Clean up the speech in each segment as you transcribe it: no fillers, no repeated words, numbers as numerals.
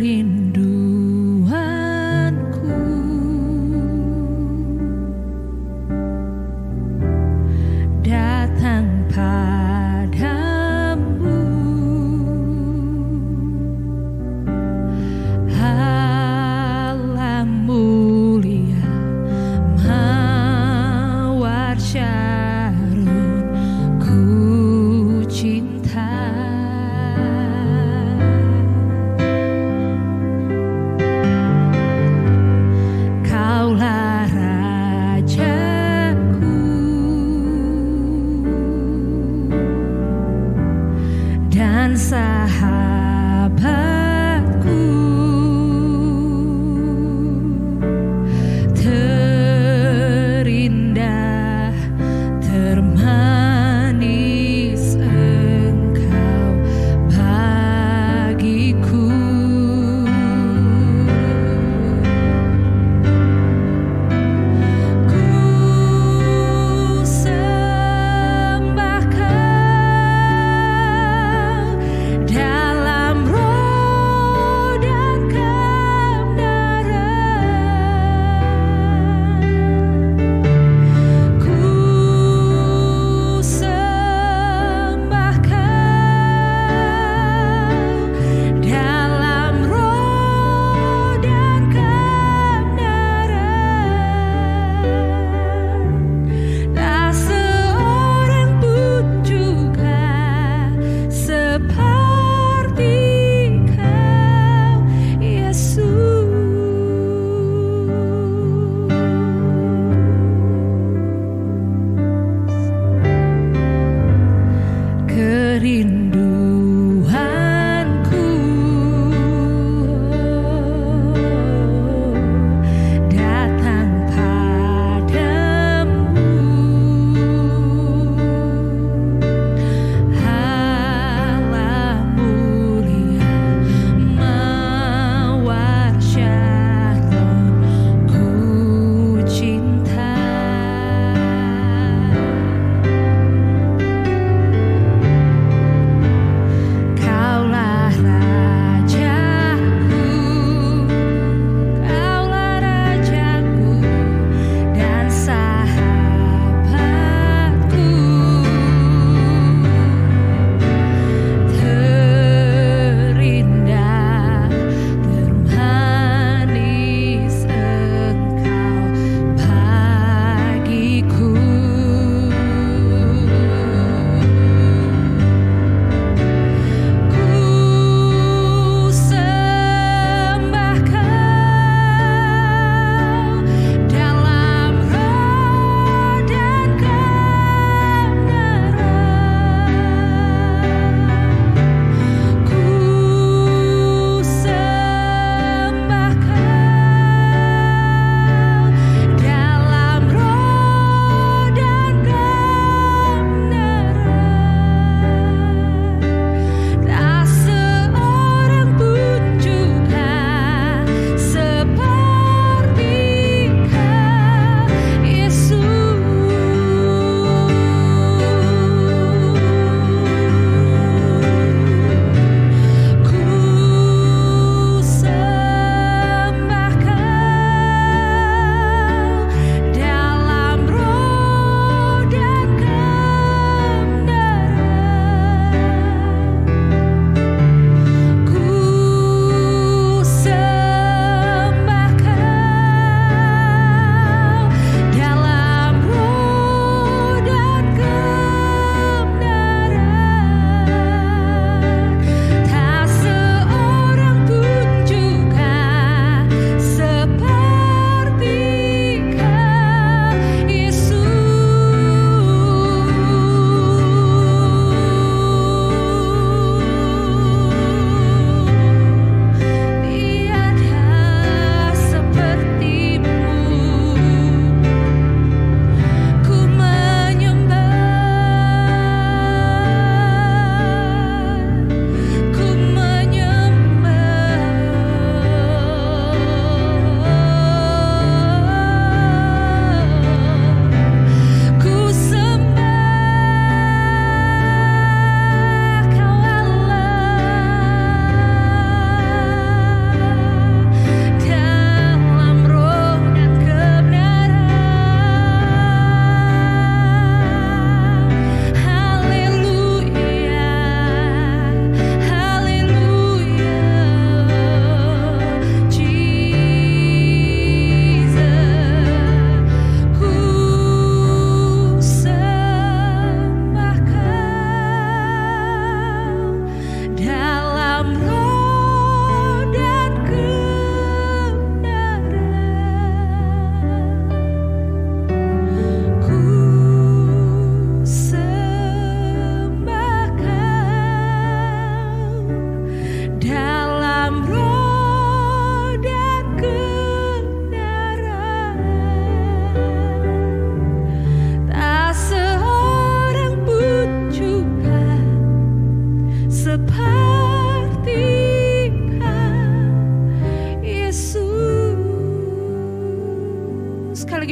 kerinduanku, datang padamu. Allah mulia mawar syarun, ku cinta.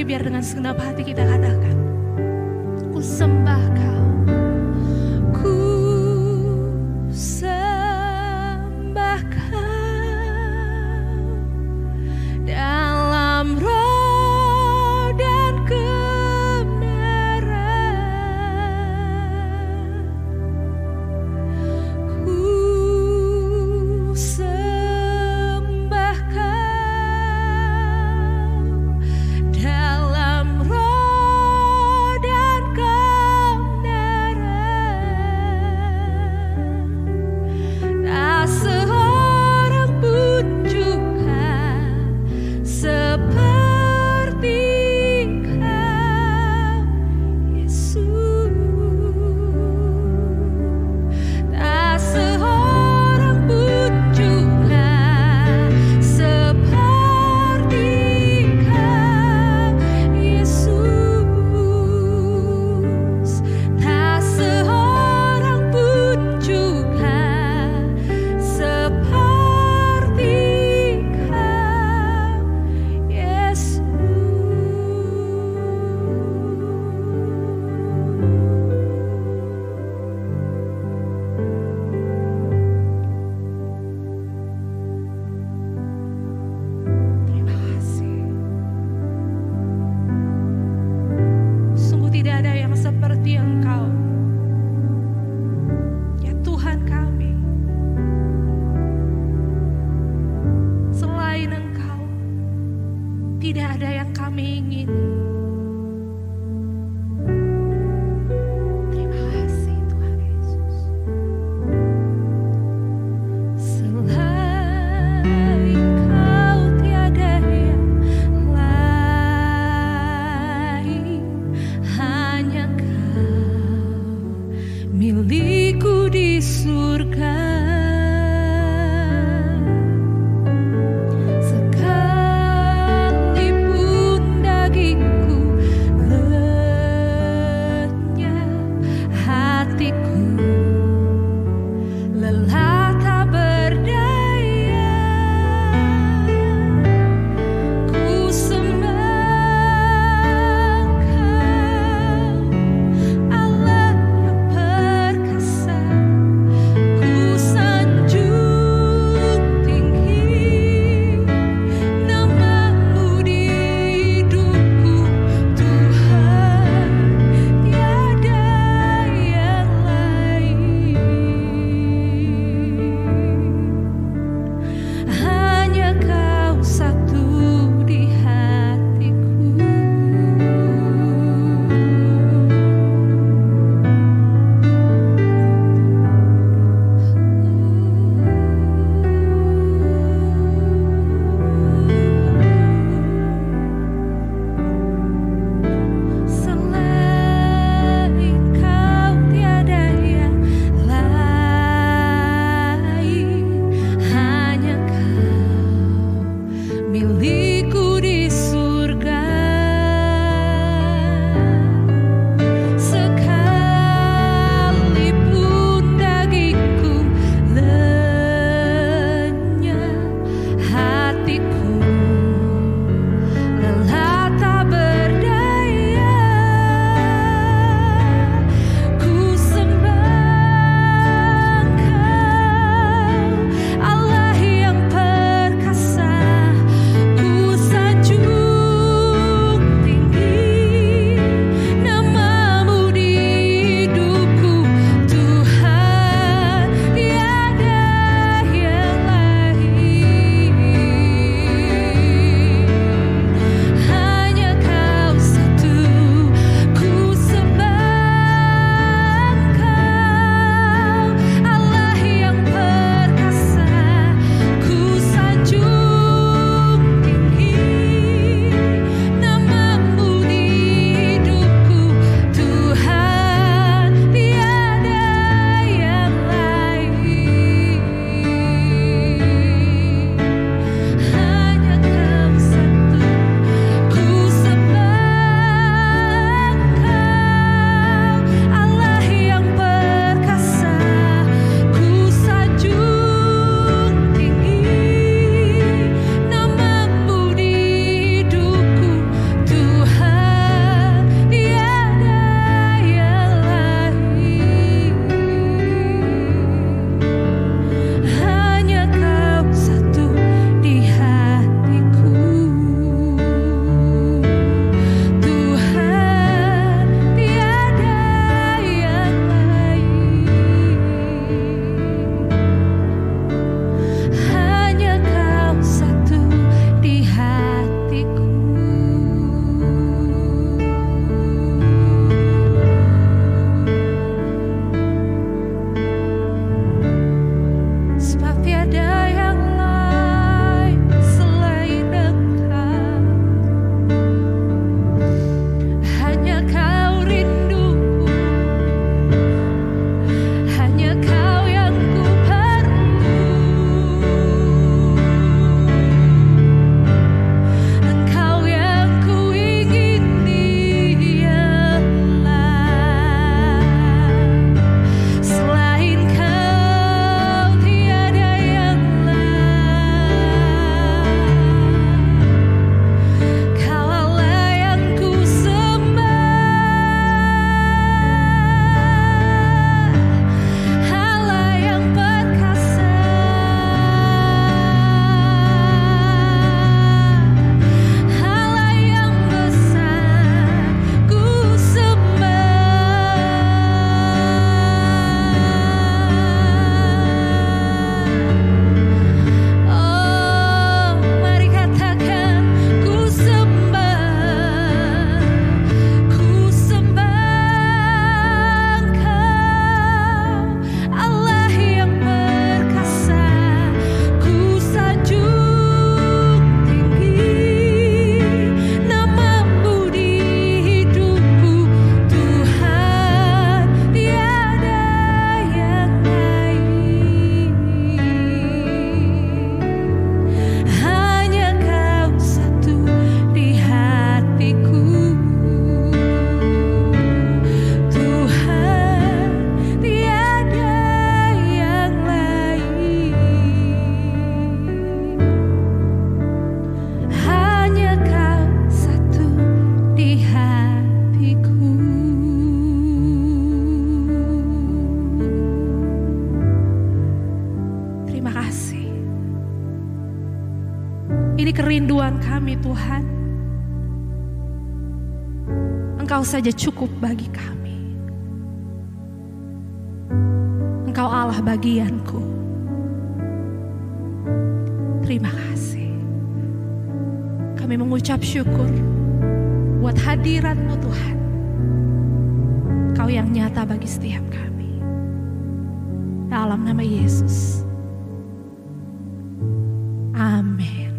biar dengan segenap hati kita katakan, ku sembah Kau, ku sembah Kau dalam roh dan kebenaran. Ku sembah Kau dalam roh dan kebenaran. Tak seorang pun juga seperti Kau, Yesus. Tak seorang pun juga seperti Kau, Yesus. Tak seorang pun juga seperti Kau, Yesus. Terima kasih. Sungguh tidak ada yang seperti Engkau, ya Tuhan kami. Selain Engkau, tidak ada yang kami ingini. Terima kasih Tuhan Yesus. Selain Kau tiada yang lain, hanya Kau milikku di surga. Sekalipun dagingku Ini kerinduan kami Tuhan. Engkau saja cukup bagi kami. Engkau Allah bagianku. Terima kasih. Kami mengucap syukur buat hadirat-Mu Tuhan. Kau yang nyata bagi setiap kami. Dalam nama Yesus. Amin.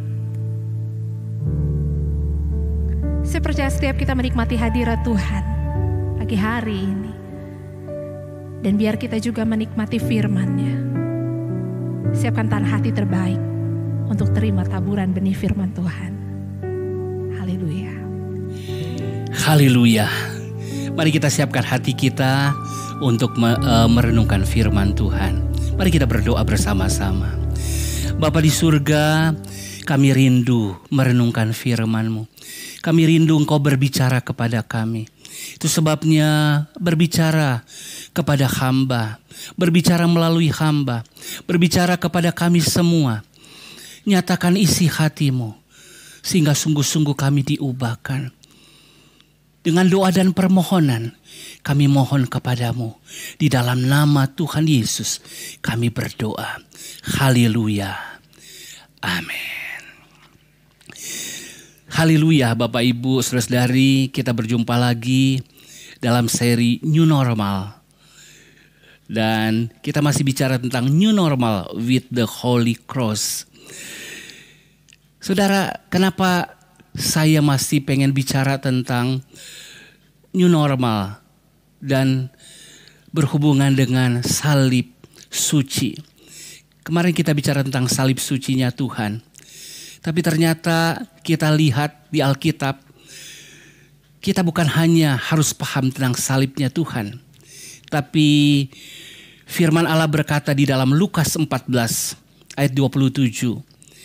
Saya percaya setiap kita menikmati hadirat Tuhan pagi hari ini. Dan biar kita juga menikmati firman-Nya. Siapkan tanah hati terbaik untuk terima taburan benih firman Tuhan. Haleluya. Haleluya. Mari kita siapkan hati kita untuk merenungkan firman Tuhan. Mari kita berdoa bersama-sama. Bapa di surga, kami rindu merenungkan firman-Mu. Kami rindu Engkau berbicara kepada kami. Itu sebabnya berbicara kepada hamba, berbicara melalui hamba, berbicara kepada kami semua. Nyatakan isi hati-Mu, sehingga sungguh-sungguh kami diubahkan. Dengan doa dan permohonan, kami mohon kepadamu. Di dalam nama Tuhan Yesus, kami berdoa. Haleluya. Amin. Haleluya Bapak Ibu Saudara-saudari, kita berjumpa lagi dalam seri New Normal. Dan kita masih bicara tentang New Normal with the Holy Cross. Saudara, kenapa saya masih pengen bicara tentang New Normal dan berhubungan dengan salib suci? Kemarin kita bicara tentang salib sucinya Tuhan. Tapi ternyata kita lihat di Alkitab, kita bukan hanya harus paham tentang salibnya Tuhan. Tapi firman Allah berkata di dalam Lukas 14 ayat 27.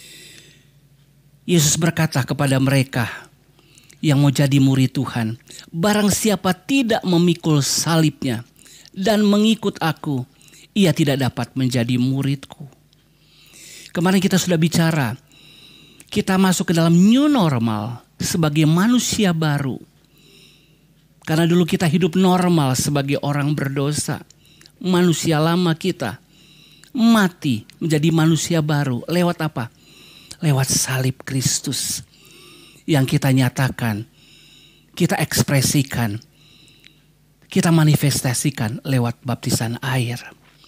Yesus berkata kepada mereka yang mau jadi murid Tuhan, barang siapa tidak memikul salibnya dan mengikut aku, ia tidak dapat menjadi muridku. Kemarin kita sudah bicara, kita masuk ke dalam new normal sebagai manusia baru. Karena dulu kita hidup normal sebagai orang berdosa. Manusia lama kita mati menjadi manusia baru. Lewat apa? Lewat salib Kristus. Yang kita nyatakan, kita ekspresikan, kita manifestasikan lewat baptisan air.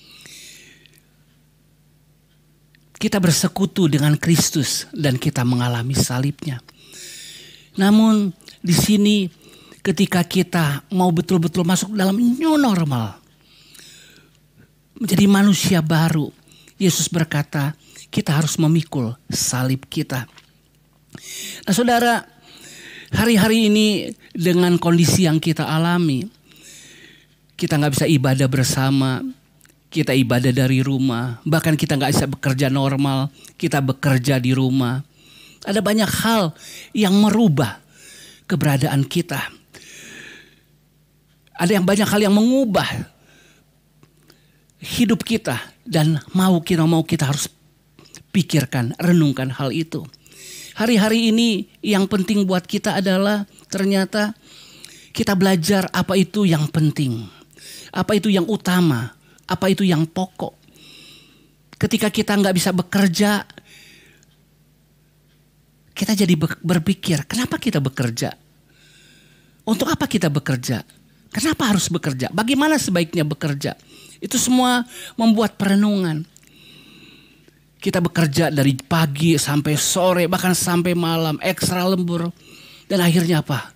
Kita bersekutu dengan Kristus dan kita mengalami salibnya. Namun di sini ketika kita mau betul-betul masuk dalam new normal, menjadi manusia baru, Yesus berkata kita harus memikul salib kita. Nah saudara, hari-hari ini dengan kondisi yang kita alami, kita gak bisa ibadah bersama. Kita ibadah dari rumah, bahkan kita gak bisa bekerja normal, kita bekerja di rumah. Ada banyak hal yang merubah keberadaan kita. Ada banyak hal yang mengubah hidup kita dan mau kita harus pikirkan, renungkan hal itu. Hari-hari ini yang penting buat kita adalah ternyata kita belajar apa itu yang penting, apa itu yang utama. Apa itu yang pokok? Ketika kita gak bisa bekerja, kita jadi berpikir, kenapa kita bekerja? Untuk apa kita bekerja? Kenapa harus bekerja? Bagaimana sebaiknya bekerja? Itu semua membuat perenungan. Kita bekerja dari pagi sampai sore, bahkan sampai malam, ekstra lembur. Dan akhirnya apa?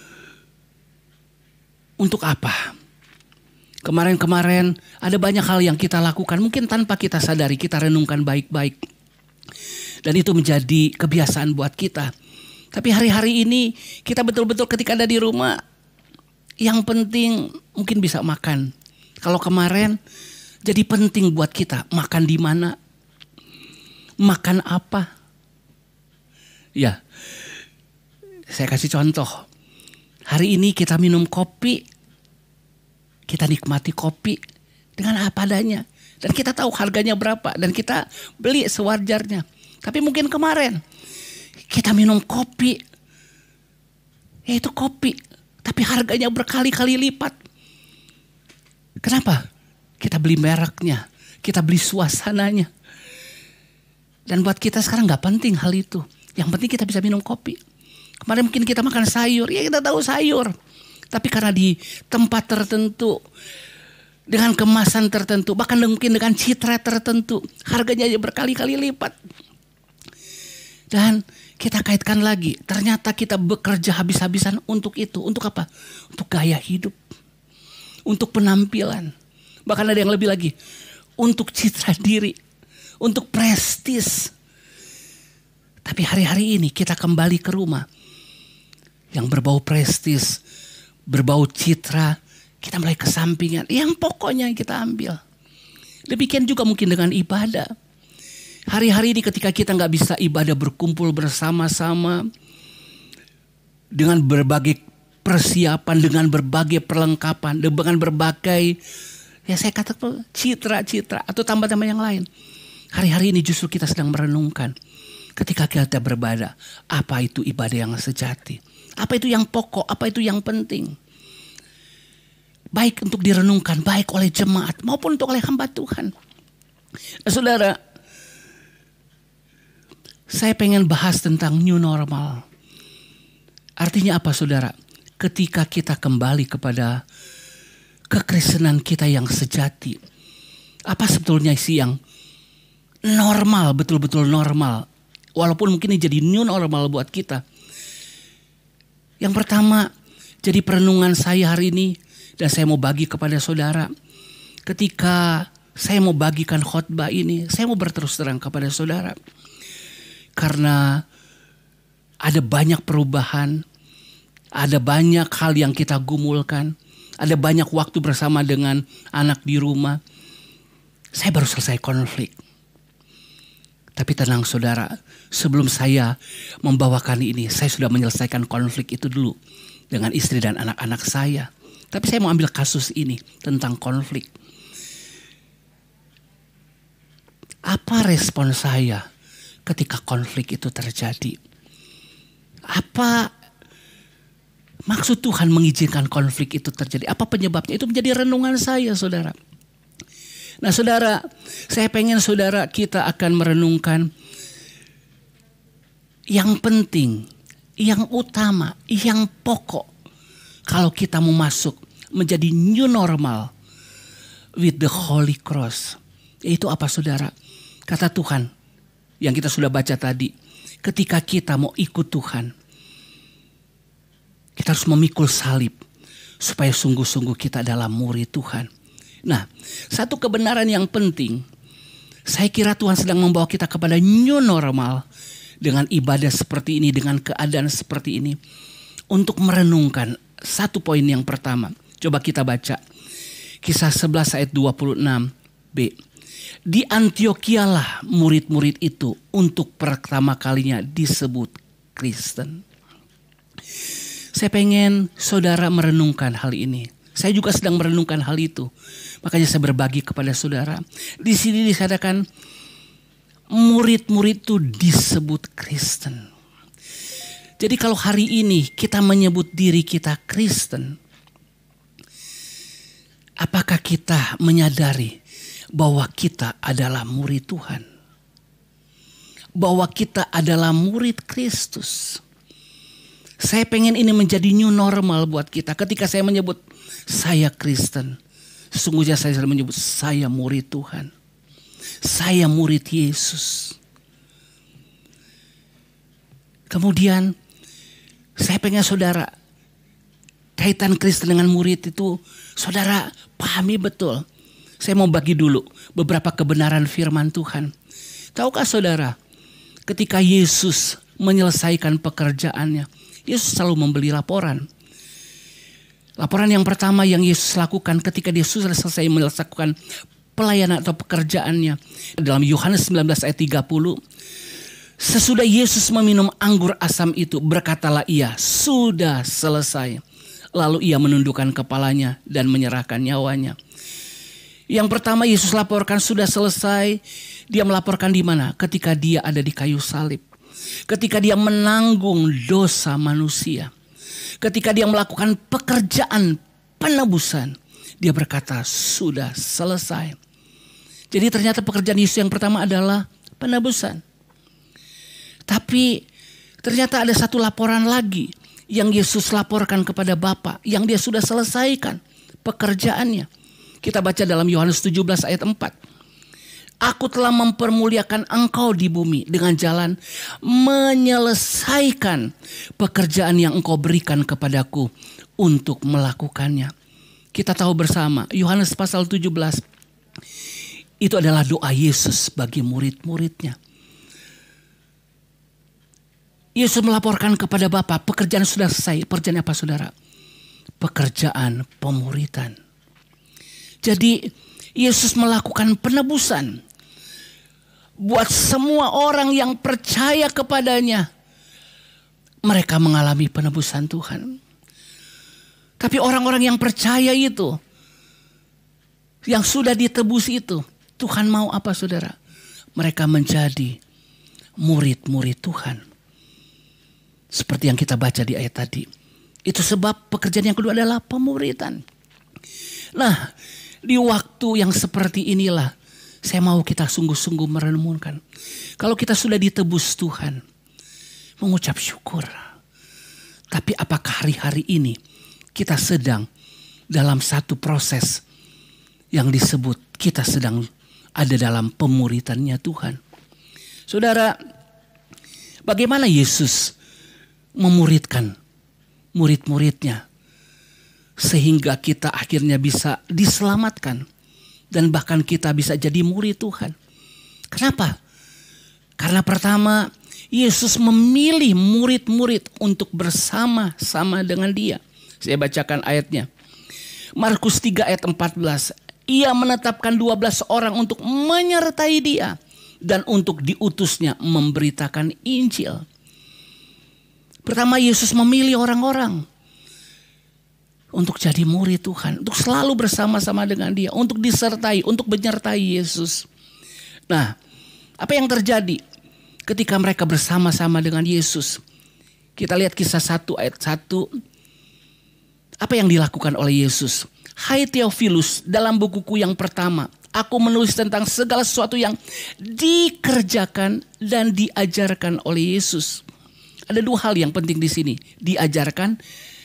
Untuk apa? Kemarin ada banyak hal yang kita lakukan. Mungkin tanpa kita sadari, kita renungkan baik-baik. Dan itu menjadi kebiasaan buat kita. Tapi hari-hari ini kita betul-betul ketika ada di rumah, yang penting mungkin bisa makan. Kalau kemarin jadi penting buat kita makan di mana, makan apa. Ya, saya kasih contoh. Hari ini kita minum kopi. Kita nikmati kopi dengan apa adanya. Dan kita tahu harganya berapa. Dan kita beli sewajarnya. Tapi mungkin kemarin Kita minum kopi, yaitu kopi, tapi harganya berkali-kali lipat. Kenapa? Kita beli mereknya, kita beli suasananya. Dan buat kita sekarang gak penting hal itu. Yang penting kita bisa minum kopi. Kemarin mungkin kita makan sayur, ya kita tahu sayur. Tapi karena di tempat tertentu, dengan kemasan tertentu, bahkan mungkin dengan citra tertentu, harganya aja berkali-kali lipat. Dan kita kaitkan lagi, ternyata kita bekerja habis-habisan untuk itu. Untuk apa? Untuk gaya hidup. Untuk penampilan. Bahkan ada yang lebih lagi, untuk citra diri. Untuk prestis. Tapi hari-hari ini kita kembali ke rumah yang berbau prestis, berbau citra, kita mulai kesampingan. Yang pokoknya yang kita ambil. Demikian juga mungkin dengan ibadah. Hari-hari ini ketika kita gak bisa ibadah berkumpul bersama-sama, dengan berbagai persiapan, dengan berbagai perlengkapan, dengan berbagai, ya saya katakan citra-citra atau tambah-tambah yang lain. Hari-hari ini justru kita sedang merenungkan. Ketika kita beribadah, apa itu ibadah yang sejati? Apa itu yang pokok? Apa itu yang penting? Baik untuk direnungkan, baik oleh jemaat maupun untuk oleh hamba Tuhan. Nah, saudara, saya pengen bahas tentang new normal. Artinya apa saudara? Ketika kita kembali kepada kekristenan kita yang sejati. Apa sebetulnya sih yang normal, betul-betul normal. Walaupun mungkin ini jadi new normal buat kita. Yang pertama, jadi perenungan saya hari ini. Dan saya mau bagi kepada saudara. Ketika saya mau bagikan khotbah ini, saya mau berterus terang kepada saudara. Karena ada banyak perubahan. Ada banyak hal yang kita gumulkan. Ada banyak waktu bersama dengan anak di rumah. Saya baru selesai konflik. Tapi tenang saudara, sebelum saya membawakan ini, saya sudah menyelesaikan konflik itu dulu dengan istri dan anak-anak saya. Tapi saya mau ambil kasus ini tentang konflik. Apa respon saya ketika konflik itu terjadi? Apa maksud Tuhan mengizinkan konflik itu terjadi? Apa penyebabnya? Itu menjadi renungan saya saudara. Nah saudara, saya pengen saudara kita akan merenungkan yang penting, yang utama, yang pokok. Kalau kita mau masuk menjadi new normal with the Holy Cross. Yaitu apa saudara? Kata Tuhan yang kita sudah baca tadi. Ketika kita mau ikut Tuhan, kita harus memikul salib. Supaya sungguh-sungguh kita adalah murid Tuhan. Nah, satu kebenaran yang penting, saya kira Tuhan sedang membawa kita kepada new normal dengan ibadah seperti ini, dengan keadaan seperti ini, untuk merenungkan satu poin yang pertama. Coba kita baca Kisah 11 ayat 26b. Di Antiokhia lah murid-murid itu untuk pertama kalinya disebut Kristen. Saya pengen saudara merenungkan hal ini. Saya juga sedang merenungkan hal itu. Makanya saya berbagi kepada saudara. Di sini dikatakan murid-murid itu disebut Kristen. Jadi kalau hari ini kita menyebut diri kita Kristen, apakah kita menyadari bahwa kita adalah murid Tuhan? Bahwa kita adalah murid Kristus. Saya pengen ini menjadi new normal buat kita. Ketika saya menyebut saya Kristen, sesungguhnya saya sedang menyebut saya murid Tuhan. Saya murid Yesus. Kemudian saya pengen saudara, kaitan Kristen dengan murid itu saudara pahami betul. Saya mau bagi dulu beberapa kebenaran firman Tuhan. Tahukah saudara, ketika Yesus menyelesaikan pekerjaannya, Yesus selalu memberi laporan. Laporan yang pertama yang Yesus lakukan ketika dia sudah selesai melakukan pelayanan atau pekerjaannya. Dalam Yohanes 19 ayat 30. Sesudah Yesus meminum anggur asam itu, berkatalah ia, sudah selesai. Lalu ia menundukkan kepalanya dan menyerahkan nyawanya. Yang pertama Yesus laporkan sudah selesai. Dia melaporkan di mana? Ketika dia ada di kayu salib. ketika dia menanggung dosa manusia, ketika dia melakukan pekerjaan penebusan, dia berkata sudah selesai. Jadi ternyata pekerjaan Yesus yang pertama adalah penebusan. Tapi ternyata ada satu laporan lagi yang Yesus laporkan kepada Bapa, yang dia sudah selesaikan pekerjaannya. Kita baca dalam Yohanes 17 ayat 4. Aku telah mempermuliakan engkau di bumi dengan jalan menyelesaikan pekerjaan yang engkau berikan kepadaku untuk melakukannya. Kita tahu bersama Yohanes pasal 17 itu adalah doa Yesus bagi murid-muridnya. Yesus melaporkan kepada Bapa, pekerjaan sudah selesai. Pekerjaan apa saudara? Pekerjaan pemuritan. Jadi Yesus melakukan penebusan buat semua orang yang percaya kepadanya. Mereka mengalami penebusan Tuhan. Tapi orang-orang yang percaya itu, yang sudah ditebus itu, Tuhan mau apa saudara? Mereka menjadi murid-murid Tuhan. Seperti yang kita baca di ayat tadi. Itu sebab pekerjaan yang kedua adalah pemuritan. Nah, di waktu yang seperti inilah saya mau kita sungguh-sungguh merenungkan. Kalau kita sudah ditebus Tuhan, mengucap syukur. Tapi apakah hari-hari ini kita sedang dalam satu proses yang disebut kita sedang ada dalam pemuritannya Tuhan? Saudara, bagaimana Yesus memuridkan murid-muridnya sehingga kita akhirnya bisa diselamatkan dan bahkan kita bisa jadi murid Tuhan? Kenapa? Karena pertama, Yesus memilih murid-murid untuk bersama-sama dengan dia. Saya bacakan ayatnya. Markus 3 ayat 14. Ia menetapkan 12 orang untuk menyertai dia dan untuk diutusnya memberitakan Injil. Pertama, Yesus memilih orang-orang untuk jadi murid Tuhan, untuk selalu bersama-sama dengan dia, untuk disertai, untuk menyertai Yesus. Nah, apa yang terjadi ketika mereka bersama-sama dengan Yesus? Kita lihat kisah 1 ayat 1. Apa yang dilakukan oleh Yesus? Hai Theophilus, dalam bukuku yang pertama, aku menulis tentang segala sesuatu yang dikerjakan dan diajarkan oleh Yesus. Ada dua hal yang penting di sini. Diajarkan,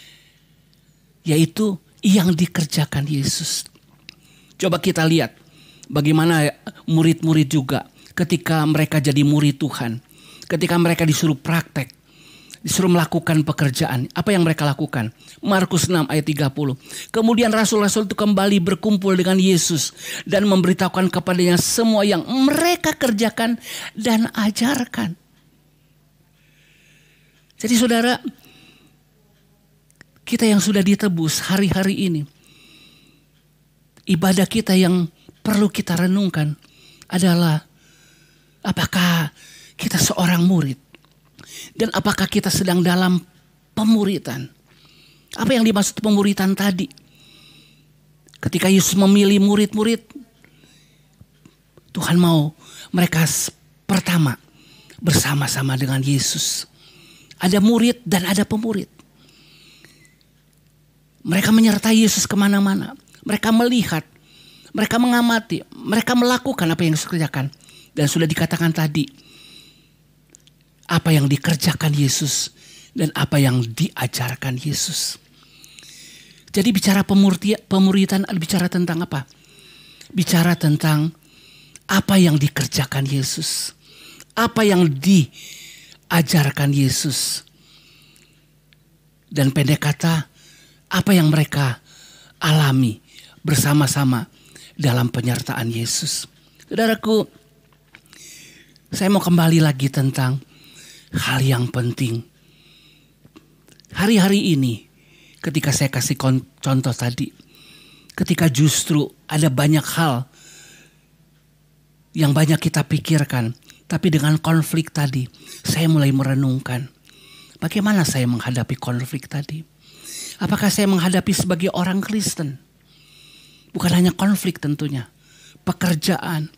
yaitu yang dikerjakan Yesus. Coba kita lihat bagaimana murid-murid juga ketika mereka jadi murid Tuhan. Ketika mereka disuruh praktek, disuruh melakukan pekerjaan. Apa yang mereka lakukan? Markus 6 ayat 30. Kemudian rasul-rasul itu kembali berkumpul dengan Yesus dan memberitahukan kepadanya semua yang mereka kerjakan dan ajarkan. Jadi saudara, kita yang sudah ditebus hari-hari ini, ibadah kita yang perlu kita renungkan adalah apakah kita seorang murid dan apakah kita sedang dalam pemuritan. Apa yang dimaksud pemuritan tadi? Ketika Yesus memilih murid-murid, Tuhan mau mereka pertama bersama-sama dengan Yesus. Ada murid dan ada pemurid. Mereka menyertai Yesus kemana-mana. Mereka melihat, mereka mengamati, mereka melakukan apa yang Yesus kerjakan. Dan sudah dikatakan tadi, apa yang dikerjakan Yesus dan apa yang diajarkan Yesus. Jadi bicara pemuritan bicara tentang apa? Bicara tentang apa yang dikerjakan Yesus. Apa yang diajarkan Yesus. Dan pendek kata, apa yang mereka alami bersama-sama dalam penyertaan Yesus. Saudaraku, saya mau kembali lagi tentang hal yang penting. Hari-hari ini, ketika saya kasih contoh tadi, ketika justru ada banyak hal yang banyak kita pikirkan, tapi dengan konflik tadi, saya mulai merenungkan, bagaimana saya menghadapi konflik tadi? Apakah saya menghadapi sebagai orang Kristen? Bukan hanya konflik tentunya, pekerjaan,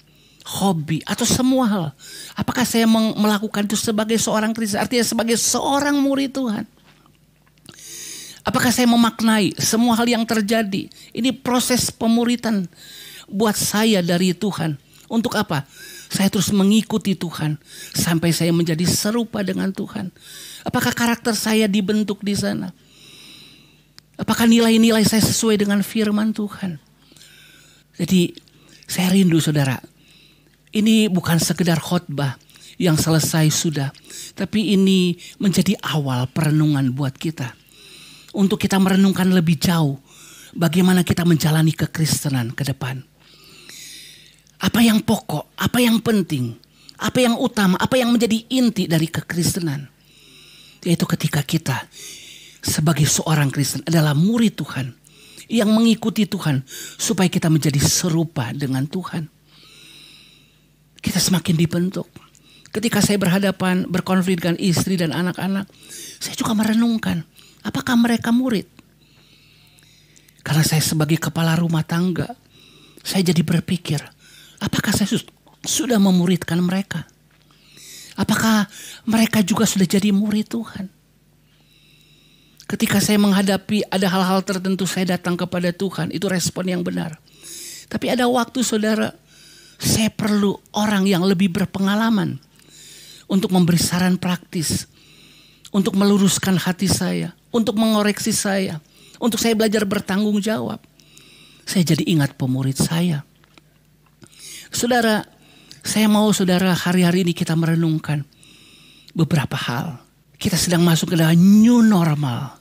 hobi, atau semua hal. Apakah saya melakukan itu sebagai seorang Kristen? Artinya sebagai seorang murid Tuhan. Apakah saya memaknai semua hal yang terjadi? Ini proses pemuritan buat saya dari Tuhan. Untuk apa? Saya terus mengikuti Tuhan sampai saya menjadi serupa dengan Tuhan. Apakah karakter saya dibentuk di sana? Apakah nilai-nilai saya sesuai dengan firman Tuhan? Jadi saya rindu saudara. Ini bukan sekedar khotbah yang selesai sudah. Tapi ini menjadi awal perenungan buat kita. Untuk kita merenungkan lebih jauh bagaimana kita menjalani kekristenan ke depan. Apa yang pokok, apa yang penting, apa yang utama, apa yang menjadi inti dari kekristenan. Yaitu ketika kita sebagai seorang Kristen adalah murid Tuhan. Yang mengikuti Tuhan supaya kita menjadi serupa dengan Tuhan. Kita semakin dibentuk. Ketika saya berkonflik dengan istri dan anak-anak, saya juga merenungkan. Apakah mereka murid? Karena saya sebagai kepala rumah tangga, saya jadi berpikir, apakah saya sudah memuridkan mereka? Apakah mereka juga sudah jadi murid Tuhan? Ketika saya menghadapi ada hal-hal tertentu, saya datang kepada Tuhan, itu respon yang benar. Tapi ada waktu saudara, saya perlu orang yang lebih berpengalaman untuk memberi saran praktis, untuk meluruskan hati saya, untuk mengoreksi saya, untuk saya belajar bertanggung jawab. Saya jadi ingat pemurid saya. Saudara, saya mau saudara hari-hari ini kita merenungkan beberapa hal. Kita sedang masuk ke dalam new normal.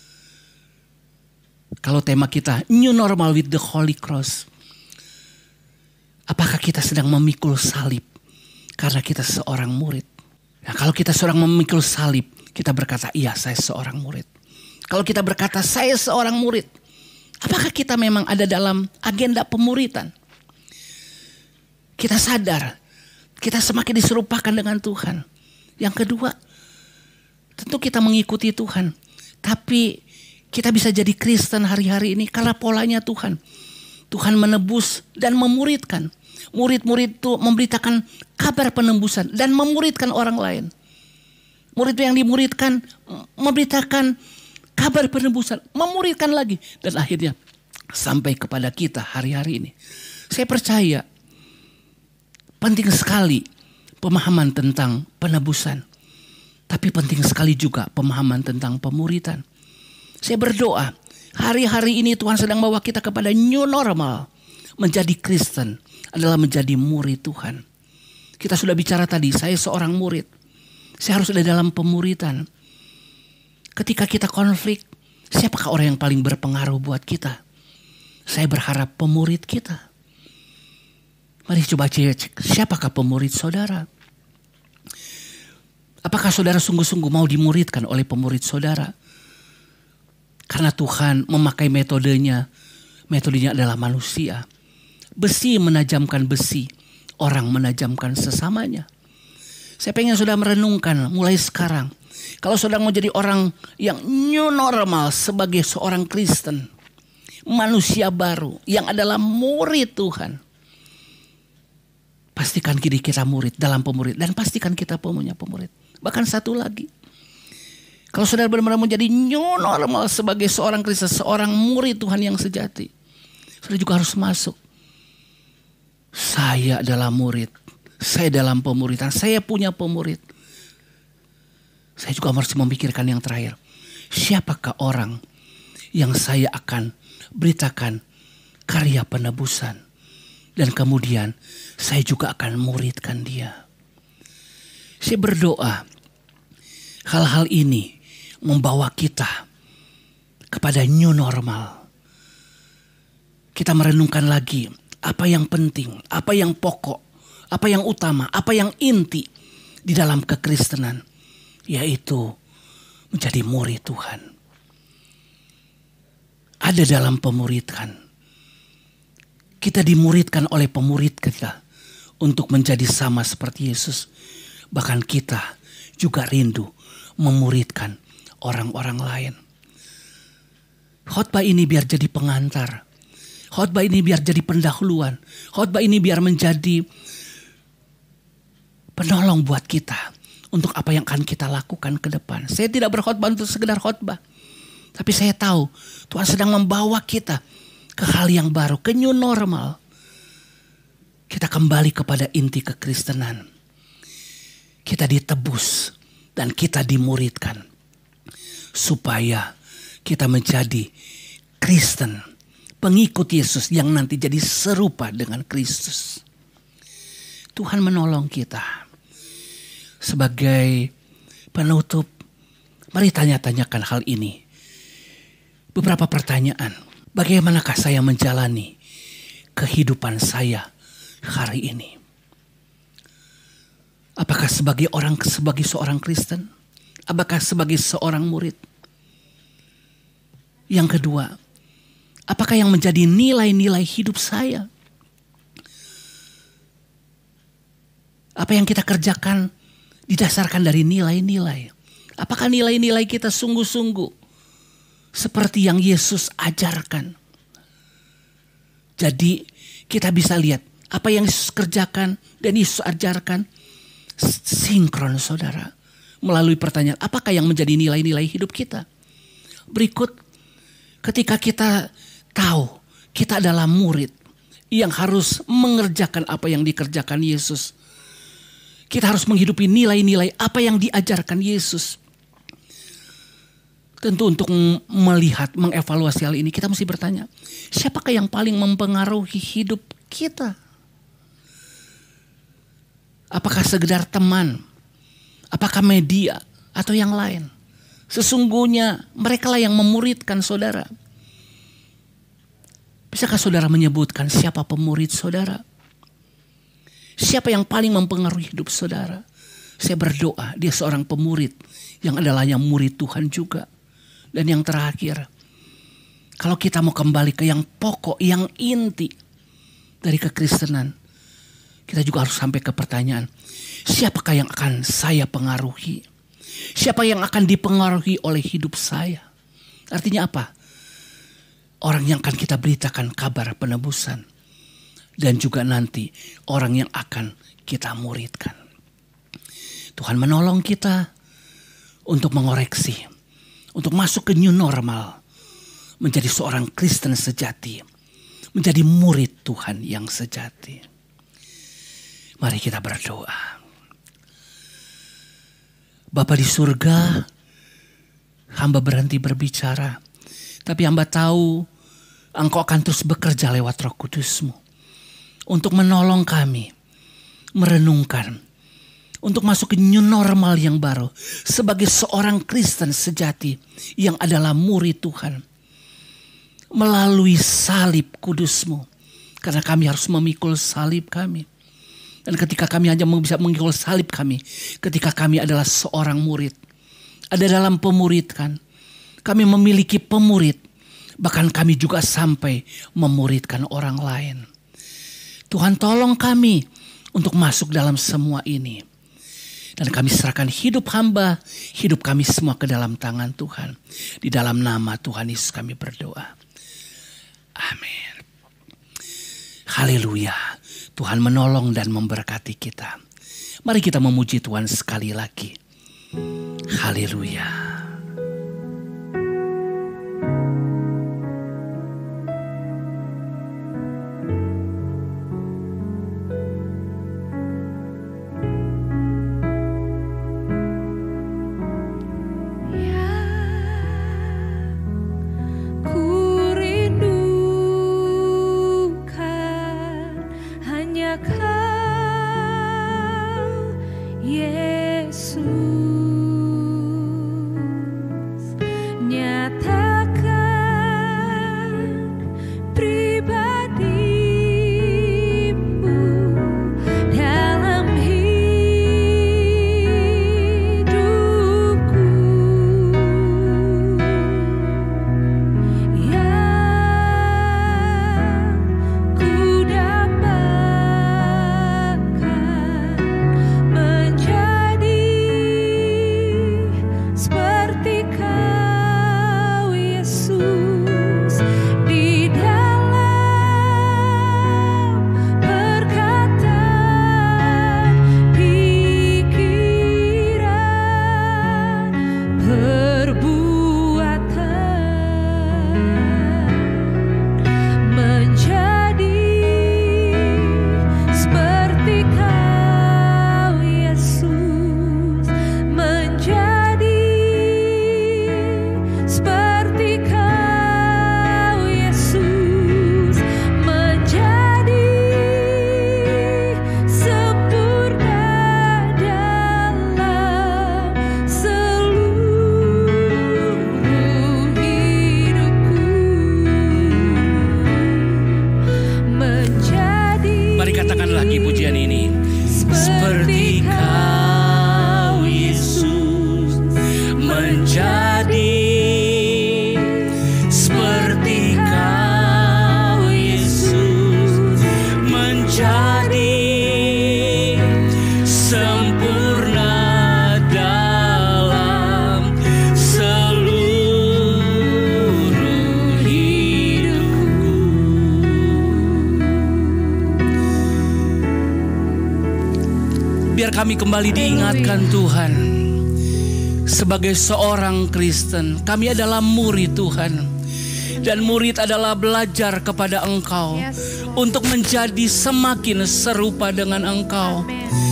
Kalau tema kita new normal with the Holy Cross. Apakah kita sedang memikul salib karena kita seorang murid? Nah, kalau kita seorang memikul salib, kita berkata, iya saya seorang murid. Kalau kita berkata, saya seorang murid. Apakah kita memang ada dalam agenda pemuritan? Kita sadar, kita semakin diserupakan dengan Tuhan. Yang kedua, tentu kita mengikuti Tuhan. Tapi kita bisa jadi Kristen hari-hari ini karena polanya Tuhan. Tuhan menebus dan memuridkan. Murid-murid itu memberitakan kabar penembusan dan memuridkan orang lain. Murid yang dimuridkan memberitakan kabar penembusan, memuridkan lagi. Dan akhirnya sampai kepada kita hari-hari ini. Saya percaya penting sekali pemahaman tentang penebusan. Tapi penting sekali juga pemahaman tentang pemuridan. Saya berdoa hari-hari ini Tuhan sedang bawa kita kepada new normal. Menjadi Kristen adalah menjadi murid Tuhan. Kita sudah bicara tadi, saya seorang murid. Saya harus ada dalam pemuridan. Ketika kita konflik, siapakah orang yang paling berpengaruh buat kita? Saya berharap pemurid kita. Mari coba cek, siapakah pemurid saudara? Apakah saudara sungguh-sungguh mau dimuridkan oleh pemurid saudara? Karena Tuhan memakai metodenya adalah manusia. Besi menajamkan besi, orang menajamkan sesamanya. Saya pengen saudara merenungkan mulai sekarang. Kalau saudara mau jadi orang yang new normal sebagai seorang Kristen, manusia baru yang adalah murid Tuhan. Pastikan diri kita murid dalam pemurid dan pastikan kita punya pemurid. Bahkan satu lagi. Kalau saudara benar-benar menjadi new normal sebagai seorang Kristen, seorang murid Tuhan yang sejati, saudara juga harus masuk. Saya adalah murid. Saya dalam pemuridan. Saya punya pemurid. Saya juga harus memikirkan yang terakhir. Siapakah orang yang saya akan beritakan karya penebusan. Dan kemudian saya juga akan muridkan dia. Saya berdoa hal-hal ini membawa kita kepada new normal. Kita merenungkan lagi apa yang penting, apa yang pokok, apa yang utama, apa yang inti di dalam kekristenan. Yaitu menjadi murid Tuhan. Ada dalam pemuridan. Kita dimuridkan oleh pemurid kita untuk menjadi sama seperti Yesus. Bahkan kita juga rindu memuridkan orang-orang lain. Khotbah ini biar jadi pengantar. Khotbah ini biar jadi pendahuluan. Khotbah ini biar menjadi penolong buat kita untuk apa yang akan kita lakukan ke depan. Saya tidak berkhotbah untuk sekedar khotbah, tapi saya tahu Tuhan sedang membawa kita ke hal yang baru, ke new normal. Kita kembali kepada inti kekristenan. Kita ditebus dan kita dimuridkan supaya kita menjadi Kristen, pengikut Yesus yang nanti jadi serupa dengan Kristus. Tuhan menolong kita. Sebagai penutup, mari tanya-tanyakan hal ini. Beberapa pertanyaan. Bagaimanakah saya menjalani kehidupan saya hari ini? Apakah sebagai seorang Kristen? Apakah sebagai seorang murid? Yang kedua, apakah yang menjadi nilai-nilai hidup saya? Apa yang kita kerjakan didasarkan dari nilai-nilai. Apakah nilai-nilai kita sungguh-sungguh seperti yang Yesus ajarkan? Jadi kita bisa lihat apa yang Yesus kerjakan dan Yesus ajarkan sinkron, saudara. Melalui pertanyaan, apakah yang menjadi nilai-nilai hidup kita? Berikut, ketika kita tahu kita adalah murid yang harus mengerjakan apa yang dikerjakan Yesus, kita harus menghidupi nilai-nilai apa yang diajarkan Yesus. Tentu untuk melihat, mengevaluasi hal ini, kita mesti bertanya, siapakah yang paling mempengaruhi hidup kita? Apakah sekedar teman? Apakah media? Atau yang lain? Sesungguhnya merekalah yang memuridkan saudara. Bisakah saudara menyebutkan siapa pemurid saudara? Siapa yang paling mempengaruhi hidup saudara? Saya berdoa dia seorang pemurid yang adalah yang murid Tuhan juga. Dan yang terakhir, kalau kita mau kembali ke yang pokok, yang inti dari kekristenan, kita juga harus sampai ke pertanyaan, siapakah yang akan saya pengaruhi? Siapa yang akan dipengaruhi oleh hidup saya? Artinya apa? Orang yang akan kita beritakan kabar penebusan. Dan juga nanti orang yang akan kita muridkan. Tuhan menolong kita untuk mengoreksi, untuk masuk ke new normal, menjadi seorang Kristen sejati, menjadi murid Tuhan yang sejati. Mari kita berdoa. Bapa di surga, hamba berhenti berbicara, tapi hamba tahu Engkau akan terus bekerja lewat Roh Kudus-Mu untuk menolong kami merenungkan, untuk masuk ke new normal yang baru sebagai seorang Kristen sejati yang adalah murid Tuhan melalui salib kudus-Mu, karena kami harus memikul salib kami. Dan ketika kami hanya bisa memikul salib kami, ketika kami adalah seorang murid, ada dalam pemuridkan, kami memiliki pemurid, bahkan kami juga sampai memuridkan orang lain. Tuhan tolong kami untuk masuk dalam semua ini. Dan kami serahkan hidup hamba, hidup kami semua ke dalam tangan Tuhan. Di dalam nama Tuhan Yesus kami berdoa. Amin. Haleluya. Tuhan menolong dan memberkati kita. Mari kita memuji Tuhan sekali lagi. Haleluya. Yesus. kami kembali diingatkan Tuhan, sebagai seorang Kristen, kami adalah murid Tuhan. Dan murid adalah belajar kepada Engkau untuk menjadi semakin serupa dengan Engkau.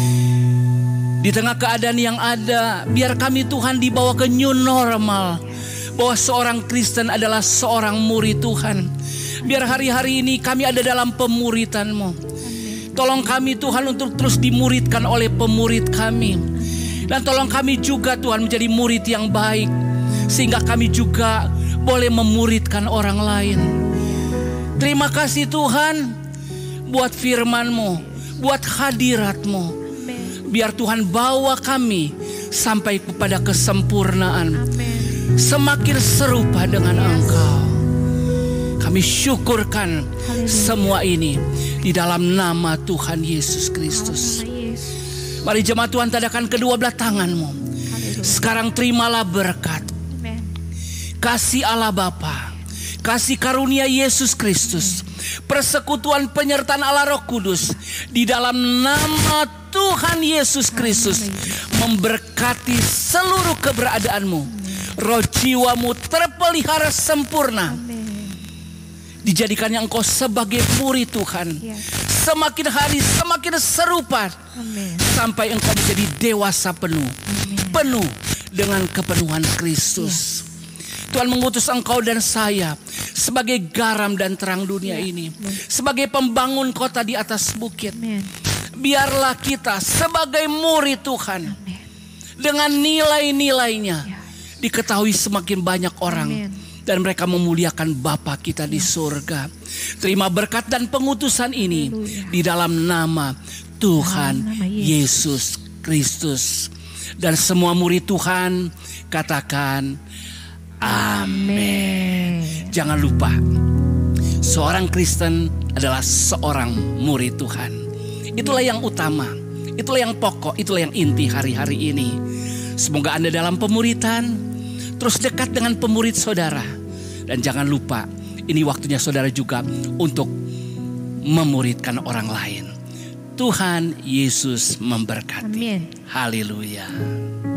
Di tengah keadaan yang ada, biar kami Tuhan dibawa ke new normal, bahwa seorang Kristen adalah seorang murid Tuhan. Biar hari-hari ini kami ada dalam pemuritan-Mu. Tolong kami Tuhan untuk terus dimuridkan oleh pemurid kami. Dan tolong kami juga Tuhan menjadi murid yang baik, sehingga kami juga boleh memuridkan orang lain. Terima kasih Tuhan buat firman-Mu, buat hadirat-Mu. Biar Tuhan bawa kami sampai kepada kesempurnaan. Semakin serupa dengan Engkau. Kami syukurkan semua ini di dalam nama Tuhan Yesus Kristus. Mari jemaat Tuhan, tadakan kedua belah tangan-Mu. Sekarang terimalah berkat, kasih Allah Bapa, kasih karunia Yesus Kristus, persekutuan penyertaan Allah Roh Kudus di dalam nama Tuhan Yesus Kristus memberkati seluruh keberadaanmu. Roh jiwamu terpelihara sempurna. Dijadikannya engkau sebagai murid Tuhan. Semakin hari semakin serupa. Sampai engkau menjadi dewasa penuh. Penuh dengan kepenuhan Kristus. Tuhan mengutus engkau dan saya sebagai garam dan terang dunia ini. Sebagai pembangun kota di atas bukit. Biarlah kita sebagai murid Tuhan, dengan nilai-nilainya diketahui semakin banyak orang. Dan mereka memuliakan Bapa kita di surga. Terima berkat dan pengutusan ini di dalam nama Tuhan Yesus Kristus. Dan semua murid Tuhan katakan amin. Jangan lupa, seorang Kristen adalah seorang murid Tuhan. Itulah yang utama, itulah yang pokok, itulah yang inti hari-hari ini. Semoga Anda dalam pemuritan terus dekat dengan pemurid saudara. Dan jangan lupa, ini waktunya saudara juga untuk memuridkan orang lain. Tuhan Yesus memberkati. Haleluya.